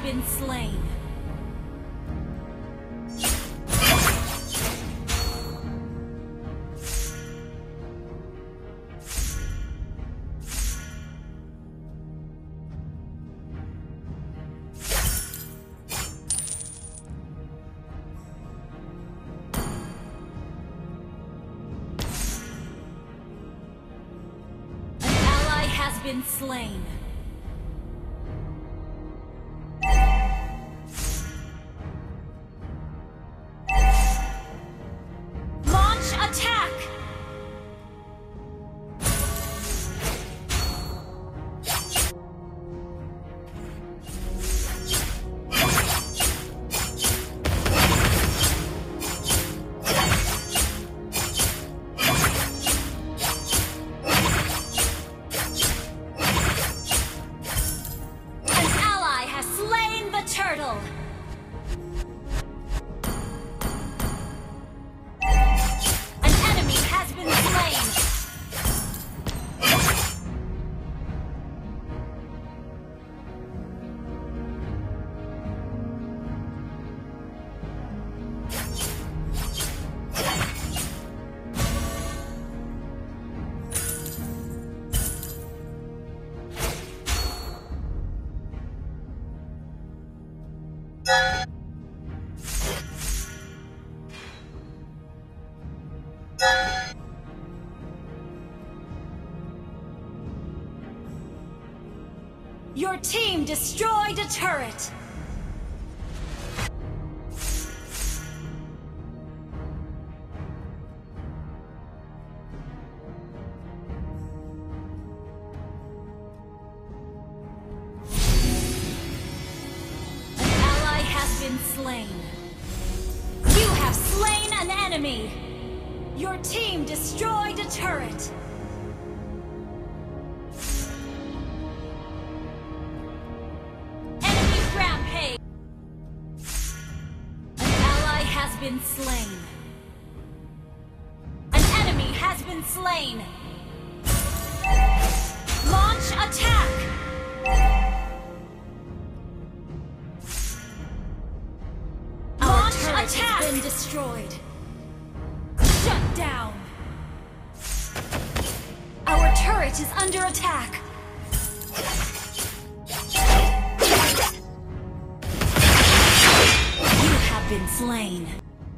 been slain. Been slain. Launch attack. Turtle. An enemy has been slain. Your team destroyed a turret! An ally has been slain. You have slain an enemy! Your team destroyed a turret! Been slain. An enemy has been slain. Launch attack. Our turret has been destroyed. Shut down. Our turret is under attack. You have been slain.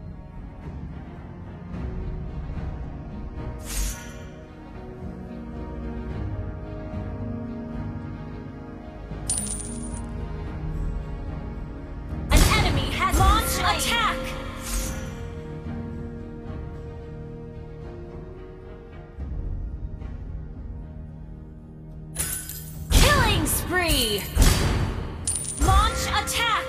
Attack! Killing spree! Launch attack!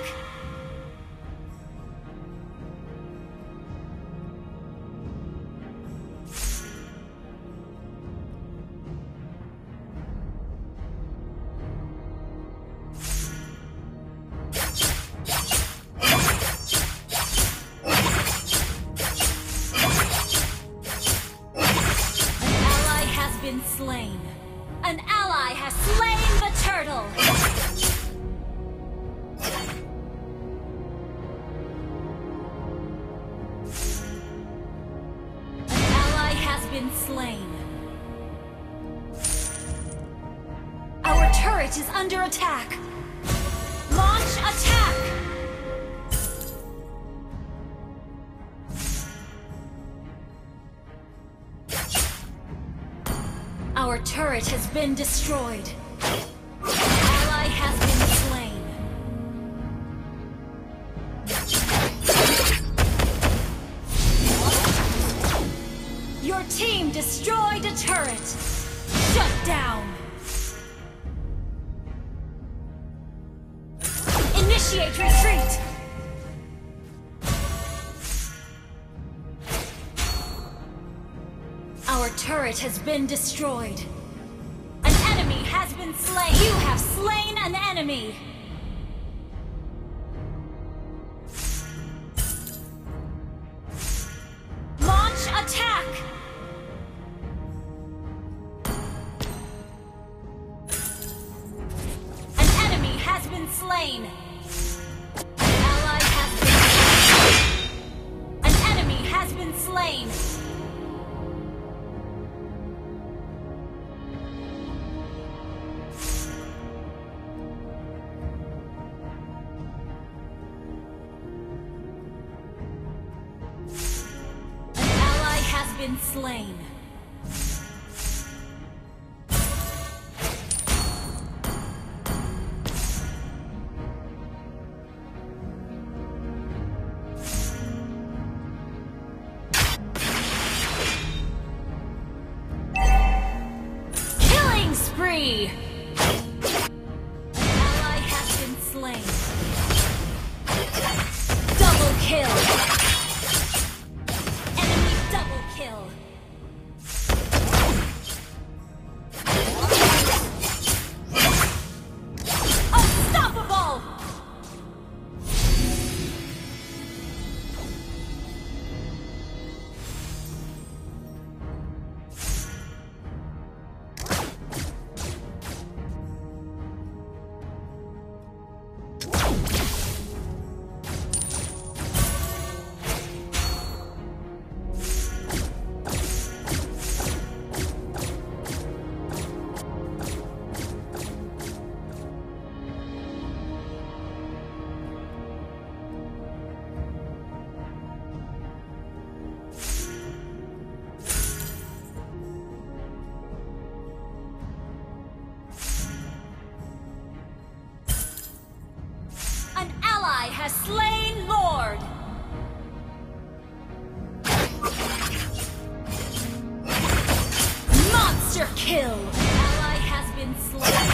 Slain. An ally has slain the turtle! An ally has been slain. Our turret is under attack! Launch attack! Our turret has been destroyed. An ally has been slain. Your team destroyed a turret. Shut down. Initiate retreat. Our turret has been destroyed. An enemy has been slain. You have slain an enemy. Launch attack. An enemy has been slain. been slain. Killing spree! An ally has been slain. Double kill! Enemy double kill! Unstoppable! An ally has slain Lord! Monster kill! An ally has been slain.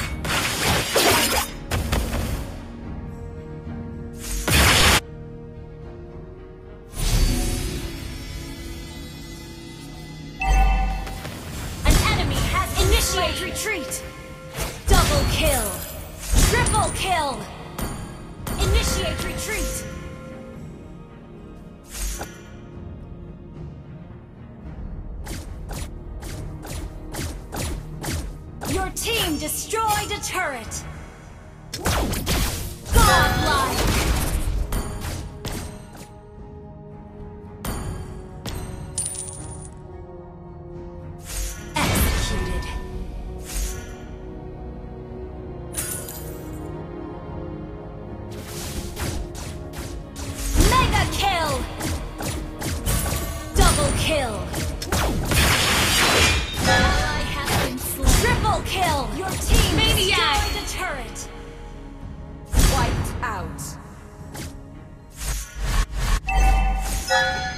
An enemy has initiated retreat! Double kill! Triple kill! Initiate retreat! Your team destroyed a turret! Godlike! Executed! Mega kill! Double kill! Ally has been slain. Triple kill! Your team destroyed the turret! Wiped out.